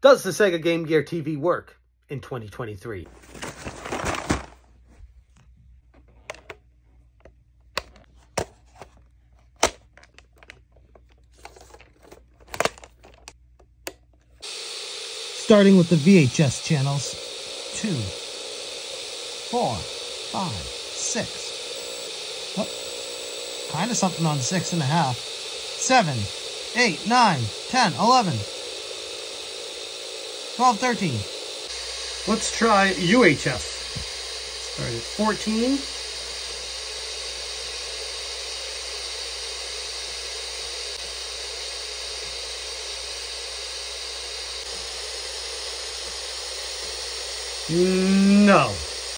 Does the Sega Game Gear TV work in 2023? Starting with the VHS channels, 2, 4, 5, 6. Oh, kind of something on 6.5. 7, 8, 9, 10, 11, 12, 13. Let's try UHF. Start at 14. No.